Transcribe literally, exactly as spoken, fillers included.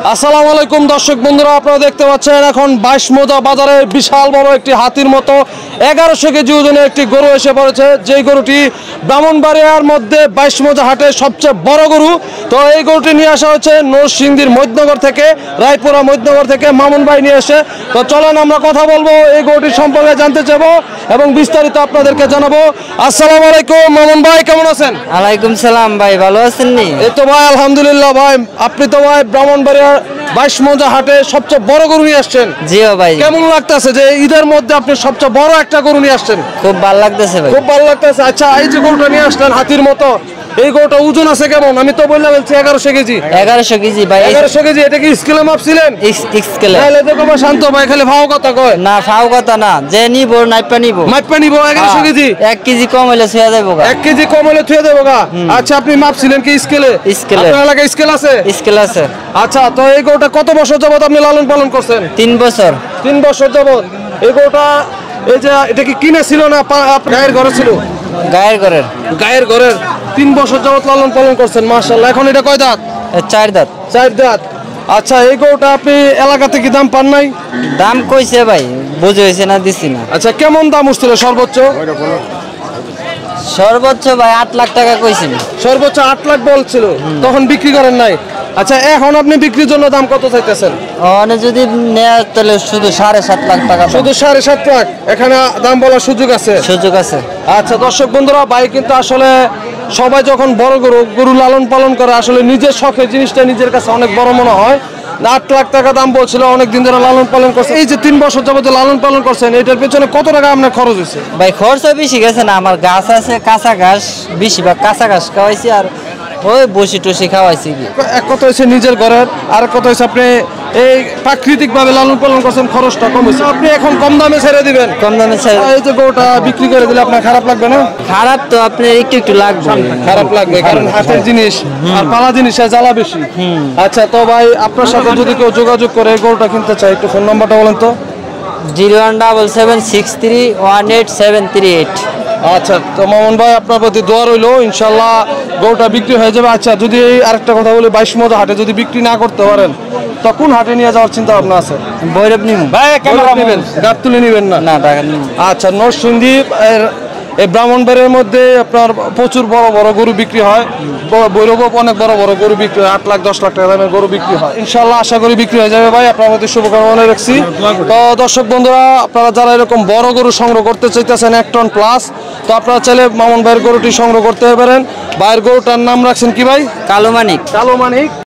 আসসালামু আলাইকুম দর্শক বন্ধুরা, আপনারা দেখতে পাচ্ছেন এখন বাইশ মোজা বাজারে বিশাল বড় একটি হাতির মতো এগারোশো কেজি ওজনের একটি গরু এসে পড়েছে। যেই গরুটি ব্রাহ্মণবাড়িয়ার মধ্যে বাইশ মোজা হাটে সবচেয়ে বড় গরু। তো এই গরুটি নিয়ে আসা হচ্ছে নরসিংদীর মধ্যনগর থেকে, রায়পুরা মধ্যনগর থেকে মামুন ভাই নিয়ে এসে। তো চলেন আমরা কথা বলবো, এই গরুটির সম্পর্কে জানতে চাবো এবং বিস্তারিত আপনাদেরকে জানাবো। আসসালামু আলাইকুম মামুন ভাই, কেমন আছেন? ওয়ালাইকুম সালাম ভাই, ভালো আছেন নি? এই তো ভাই আলহামদুলিল্লাহ। ভাই আপনি তো ভাই ব্রাহ্মণবাড়িয়া বাইশ মোজা হাটে সবচেয়ে বড় গরু নিয়ে আসছেন। জিও ভাই, কেমন লাগতেছে যে ঈদের মধ্যে আপনি সবচেয়ে বড় একটা গরু নিয়ে আসছেন? খুব ভালো লাগতেছে ভাই, খুব ভালো লাগতেছে। আচ্ছা, এই যে গরুটা নিয়ে আসলেন হাতির মতো, এই গরুটা ওজন আছে কেমন? আমি তো বললাম বলছি এগারোশো কেজি। এগারোশো কেজি ভাই, এগারোশো কেজি। এটা কি স্কেলে মাপছিলেন? স্কেলে। তাহলে দেখো ভাই শান্ত ভাই, খালি ভাও কথা কয় না, ফাও কথা না, যে নিব নাইপা নিব, মাপা নিব। এগারোশো কেজি, এক কেজি কম হইলে ছুঁয়া যাবো গা। এক কেজি কম হলে থুয়ে দেবো গা। আচ্ছা, আপনি মাপছিলেন কি স্কেলে? স্কেলে। আপনার এলাকায় স্কেল আছে? স্কেল আছে। আচ্ছা, তো এই গরুটা কত বছর যাবত আপনি লালন পালন করছেন? তিন বছর। তিন বছর যাবত এই গরুটা, এই যে এটা কি কিনে ছিল না গায়ের ঘরে ছিল? গায়ের ঘরের। গায়ের ঘরের। তিন বছর যাবত লালন পালন করছেন, মাশাআল্লাহ। এখন এটা কয় দাঁত? চার দাঁত। চার দাঁত। আচ্ছা, এই গরুটা আপনি এলাকাতে কি দাম পান নাই? দাম কইছে ভাই, বুঝে হয়েছে না, দিছি না। আচ্ছা, কেমন দাম উঠছিল সর্বোচ্চ? সর্বোচ্চ ভাই আট লাখ টাকা কইছিল। সর্বোচ্চ আট লাখ বলছিল, তখন বিক্রি করেন নাই। আচ্ছা, এখন আপনি বিক্রির জন্য দাম কত চাইতেছেন? মানে যদি নেয় তাহলে শুধু সাড়ে সাত লাখ টাকা। শুধু সাড়ে সাত লাখ? এখানে দাম বলার সুযোগ আছে? সুযোগ আছে। আচ্ছা দর্শক বন্ধুরা, ভাই কিন্তু আসলে সবাই যখন বড় গরু গরু লালন পালন করে, আসলে নিজের শখের জিনিসটা নিজের কাছে অনেক বড় মনে হয়। আট লাখ টাকা দাম বলছিল, অনেকদিন ধরে লালন পালন করছে। এই যে তিন বছর যাবত লালন পালন করছেন, এটার পেছনে কত টাকা আপনার খরচ হয়েছে? ভাই খরচ বেশি গেছে না, আমার গাছ আছে কাঁচা ঘাস, বেশিরভাগ কাঁচা ঘাস খাওয়াইছি, আর ওই বসি টসি খাওয়াইছি। কি এক কথা হয়েছে নিজের ঘরের, আর এক কথা হয়েছে আপনি এই প্রাকৃতিক ভাবে লালন পালন করছেন, খরচটা কম হয়েছে। আপনি এখন কম দামে ছেড়ে দিবেন? কম দামে ছেড়ে। এই যে গরুটা বিক্রি করে দিলে আপনার খারাপ লাগবে না? খারাপ তো আপনার একটু একটু লাগবে। খারাপ লাগবে, কারণ হাতের জিনিস আর পালা জিনিসের জ্বালা বেশি। আচ্ছা, তো ভাই আপনার সাথে যদি কেউ যোগাযোগ করে গরুটা কিনতে চায়, একটু ফোন নাম্বারটা বলেন তো। Zero one double seven six three one eight seven three eight. আচ্ছা, তো মামুন ভাই আপনার প্রতি দোয়া রইলো, ইনশাল্লাহ গরুটা বিক্রি হয়ে যাবে। আচ্ছা, যদি এই আরেকটা কথা বলি, বাইশ মোজা হাটে যদি বিক্রি না করতে পারেন, তো কোন হাটে নিয়ে যাওয়ার চিন্তা ভাবনা আছে? ভৈরব নিব ভাই, ক্যামেরা নেবেন, গাবতলী নেবেন না? না, টাকা নিব। আচ্ছা, নরসিংদী এই ব্রাহ্মণবাড়িয়ার মধ্যে আপনার প্রচুর বড় বড় গরু বিক্রি হয়। ভৈরব অনেক বড় বড় গরু বিক্রি হয়, আট লাখ দশ লাখ টাকা দামের গরু বিক্রি হয়। ইনশাল্লাহ আশা করি বিক্রি হয়ে যাবে ভাই, আপনার মধ্যে শুভকামনা রাখছি। তো দর্শক বন্ধুরা, আপনারা যারা এরকম বড় গরু সংগ্রহ করতে চাইতেছেন এক টন প্লাস, তো আপনারা চাইলে মামুন ভাইয়ের গরুটি সংগ্রহ করতে পারেন। ভাইয়ের গরুটার নাম রাখছেন কি ভাই? কালো মানিক। কালো মানিক।